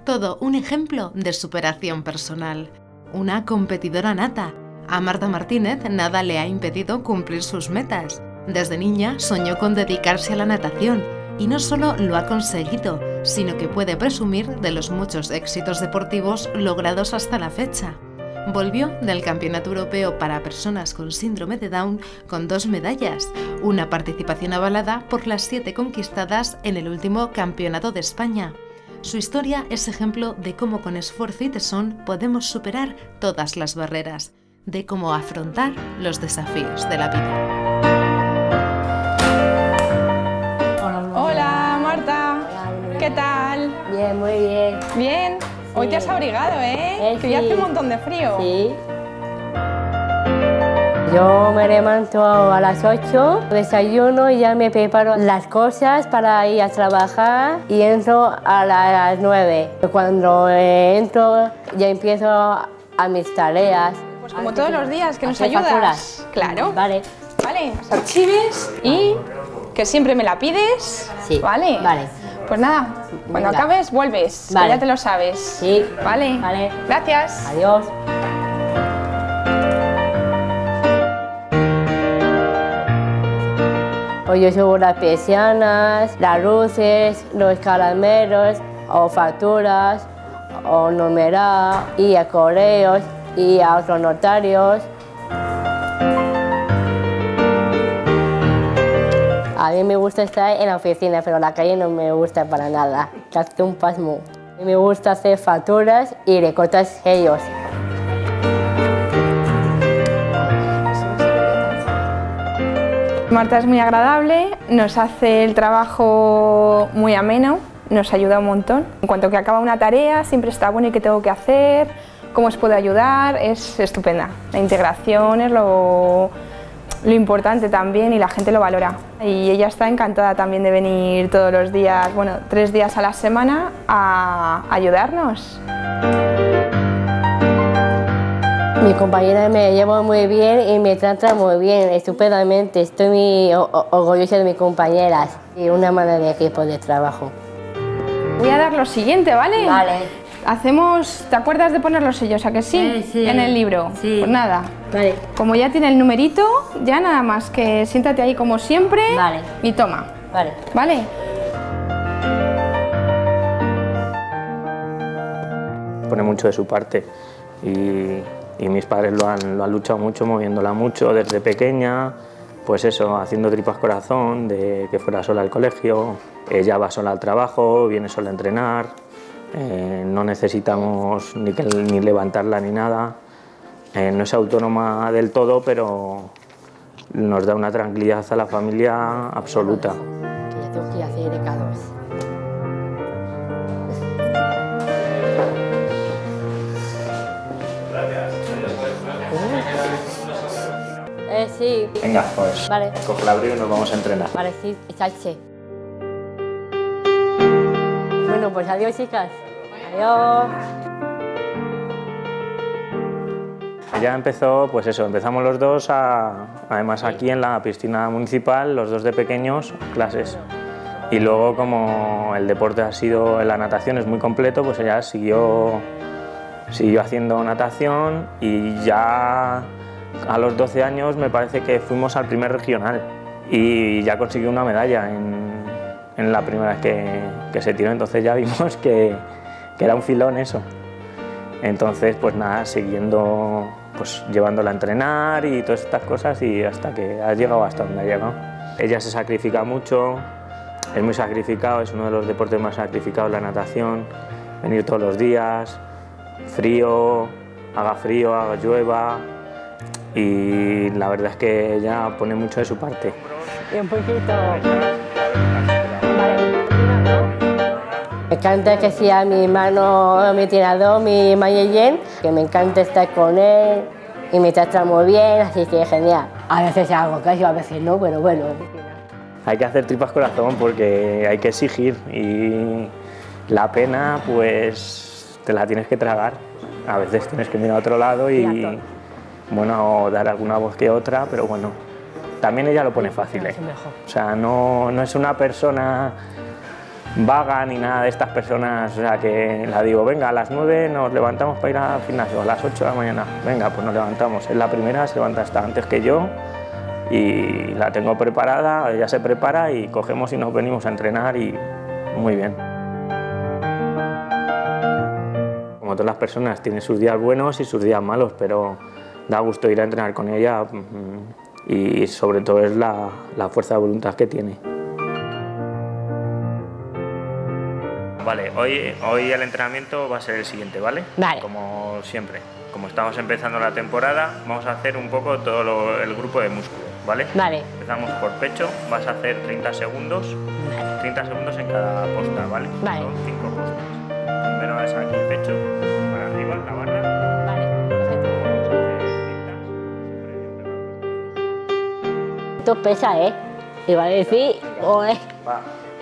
Todo un ejemplo de superación personal. Una competidora nata. A Marta Martínez nada le ha impedido cumplir sus metas. Desde niña soñó con dedicarse a la natación y no solo lo ha conseguido, sino que puede presumir de los muchos éxitos deportivos logrados hasta la fecha. Volvió del Campeonato Europeo para Personas con Síndrome de Down con 2 medallas, una participación avalada por las 7 conquistadas en el último Campeonato de España. Su historia es ejemplo de cómo con esfuerzo y tesón podemos superar todas las barreras, de cómo afrontar los desafíos de la vida. Hola Marta, ¿qué tal? Bien, muy bien. Bien, hoy Sí. te has abrigado, ¿eh? Que Sí. ya hace un montón de frío. Sí. Yo me levanto a las 8, desayuno y ya me preparo las cosas para ir a trabajar y entro a las 9. Cuando entro ya empiezo a mis tareas. Pues como todos los días, que nos ¿Hacer ayudas. facturas? Claro. Vale. Vale, los archives y que siempre me la pides. Sí. Vale. Vale. Pues nada, cuando Venga. acabes vuelves, Vale. que ya te lo sabes. Sí. Vale. Vale. Gracias. Adiós. Hoy yo subo las persianas, las luces, los caramelos, o facturas, o numerar, y a correos, y a otros notarios. A mí me gusta estar en la oficina, pero la calle no me gusta para nada. Que hace un pasmo. A mí me gusta hacer facturas y recortar sellos. Marta es muy agradable, nos hace el trabajo muy ameno, nos ayuda un montón. En cuanto que acaba una tarea, siempre está bueno y qué tengo que hacer, cómo os puedo ayudar, es estupenda. La integración es lo importante también y la gente lo valora. Y ella está encantada también de venir todos los días, bueno, 3 días a la semana a ayudarnos. Mi compañera me lleva muy bien y me trata muy bien, estupendamente. Estoy muy orgullosa de mis compañeras y una mano de equipo de trabajo. Voy a dar lo siguiente, ¿vale? Vale. Hacemos, ¿te acuerdas de poner los sellos, a que sí? Sí. En el libro. Sí. Pues nada. Vale. Como ya tiene el numerito, ya nada más que siéntate ahí como siempre. Vale. Y toma. Vale. ¿Vale? Pone mucho de su parte y mis padres lo han luchado mucho, moviéndola mucho desde pequeña, pues eso, haciendo tripas corazón, de que fuera sola al colegio, ella va sola al trabajo, viene sola a entrenar, no necesitamos ni levantarla ni nada, no es autónoma del todo, pero nos da una tranquilidad a la familia absoluta. Que ya tengo que hacer recados. Sí. Venga, pues Vale. coge el abrigo y nos vamos a entrenar. Vale, sí, chache. Bueno, pues adiós, chicas. Adiós. Ella empezó, pues eso, empezamos los dos, además aquí en la piscina municipal, los dos de pequeños, clases. Y luego, como el deporte ha sido, la natación es muy completo, pues ella siguió haciendo natación y ya a los 12 años me parece que fuimos al primer regional y ya consiguió una medalla en la primera vez que se tiró, entonces ya vimos que era un filón eso. Entonces, pues nada, siguiendo, pues llevándola a entrenar y todas estas cosas y hasta que ha llegado hasta donde ha llegado. Ella se sacrifica mucho, es muy sacrificado, es uno de los deportes más sacrificados, la natación, venir todos los días, frío, haga llueva y la verdad es que ella pone mucho de su parte. Y un poquito. Me encanta que sea mi hermano, mi entrenador, mi manager, que me encanta estar con él y me trata muy bien, así que genial. A veces hago caso, a veces no, pero bueno. Hay que hacer tripas corazón porque hay que exigir y la pena pues te la tienes que tragar. A veces tienes que mirar a otro lado y bueno, dar alguna voz que otra, pero bueno, también ella lo pone fácil, ¿eh? O sea, no es una persona vaga ni nada de estas personas, o sea, que la digo, venga, a las 9 nos levantamos para ir al gimnasio, a las 8 de la mañana, venga, pues nos levantamos. Es la primera, se levanta hasta antes que yo y la tengo preparada, ella se prepara y cogemos y nos venimos a entrenar y muy bien. Como todas las personas, tiene sus días buenos y sus días malos, pero da gusto ir a entrenar con ella y sobre todo es la fuerza de voluntad que tiene. Vale, hoy el entrenamiento va a ser el siguiente, ¿vale? Vale. Como siempre, como estamos empezando la temporada, vamos a hacer un poco todo el grupo de músculo, ¿vale? Vale. Empezamos por pecho, vas a hacer 30 segundos, 30 segundos en cada posta, ¿vale? Vale. Son 5 postas. Primero es aquí, pecho, para arriba, la barra. Vale, perfecto. Esto pesa, ¿eh? Iba a decir, Va.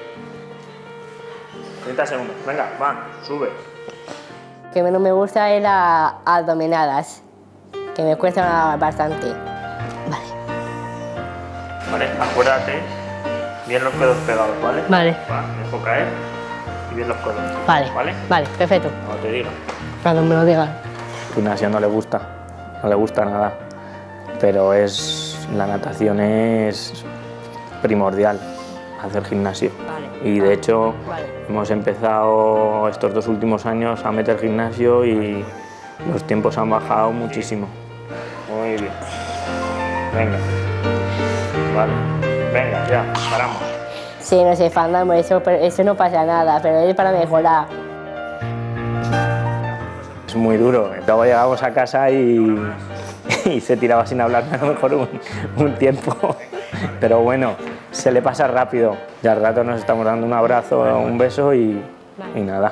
30 segundos, venga, va, sube. Lo que menos me gusta es las abdominadas, que me cuesta bastante. Vale. Vale, acuérdate, bien los codos pegados, ¿vale? Vale. Va, dejo caer y bien los codos. Vale. ¿Vale? Vale, perfecto. Como te digo. Cuando me lo digas. Gimnasia no le gusta nada, pero la natación es primordial, hacer gimnasio. Vale. Y de hecho Vale. hemos empezado estos 2 últimos años a meter gimnasio y los tiempos han bajado muchísimo. Muy bien. Venga. Vale. Venga, ya, paramos. Sí, no sé, fandamo, eso no pasa nada, pero es para mejorar. Es muy duro. Luego llegamos a casa y se tiraba sin hablarme a lo mejor un tiempo. Pero bueno, se le pasa rápido. Ya al rato nos estamos dando un abrazo, un beso y nada.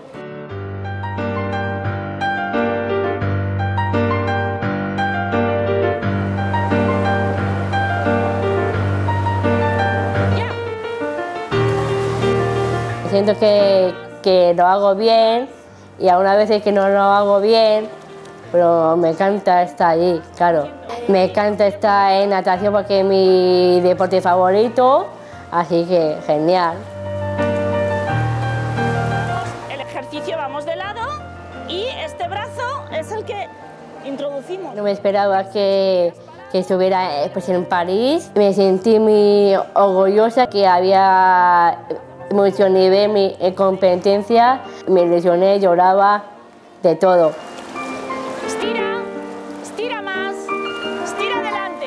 Siento que lo hago bien y algunas veces que no lo hago bien, pero me encanta estar allí, claro. Me encanta estar en natación porque es mi deporte favorito, así que genial. El ejercicio vamos de lado y este brazo es el que introducimos. No me esperaba que estuviera pues, en París. Me sentí muy orgullosa que había mucho nivel en competencia. Me lesioné, lloraba, de todo. Estira, estira más, estira adelante.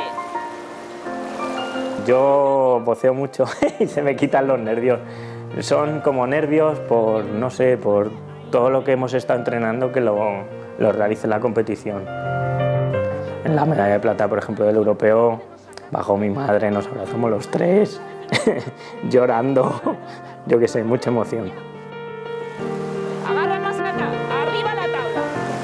Yo voceo mucho y se me quitan los nervios. Son como nervios por, no sé, por todo lo que hemos estado entrenando que lo realice en la competición. En la medalla de plata, por ejemplo, del europeo, bajó mi madre, nos abrazamos los 3, llorando, yo qué sé, mucha emoción. Agarra más acá, arriba la tabla.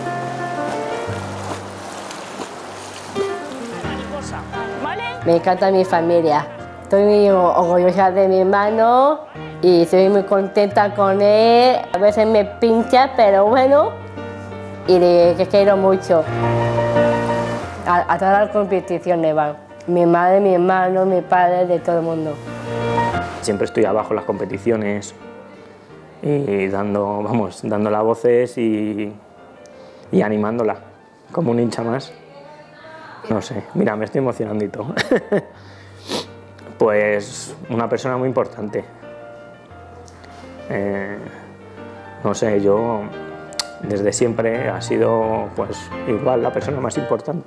Mariposa, ¿vale? Me encanta mi familia. Estoy muy orgullosa de mi hermano y estoy muy contenta con él. A veces me pincha, pero bueno, y le quiero mucho. A todas las competiciones van. Mi madre, mi hermano, mi padre, de todo el mundo. Siempre estoy abajo en las competiciones y dándola voces y animándola, como un hincha más. No sé, mira, me estoy emocionandito. Pues una persona muy importante. No sé, yo desde siempre ha sido pues igual la persona más importante.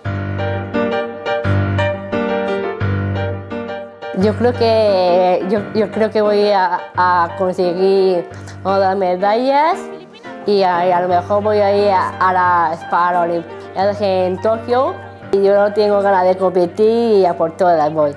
Yo creo que voy a conseguir otras medallas y a lo mejor voy a ir a las Paralimpiadas en Tokio. Y yo no tengo ganas de competir y a por todas voy.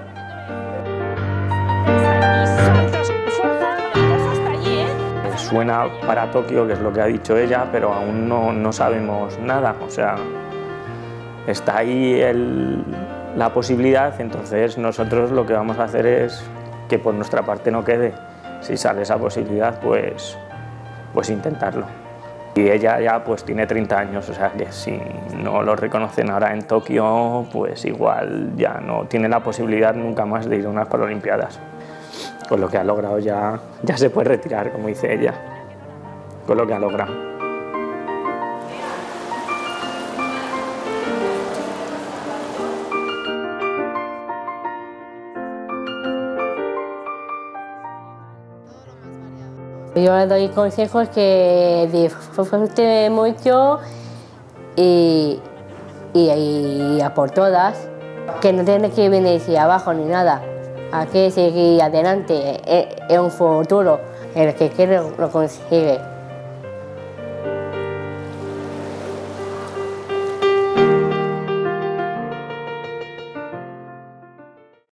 Suena para Tokio, que es lo que ha dicho ella, pero aún no sabemos nada. O sea, está ahí la posibilidad, entonces nosotros lo que vamos a hacer es que por nuestra parte no quede. Si sale esa posibilidad, pues intentarlo. Y ella ya pues tiene 30 años, o sea que si no lo reconocen ahora en Tokio, pues igual ya no tiene la posibilidad nunca más de ir a unas Paralimpiadas. pues lo que ha logrado ya se puede retirar, como dice ella, con lo que ha logrado. Yo le doy consejos que disfrute mucho y a por todas, que no tiene que venirse abajo ni nada. Hay que seguir adelante, es un futuro, el que quiere lo consigue.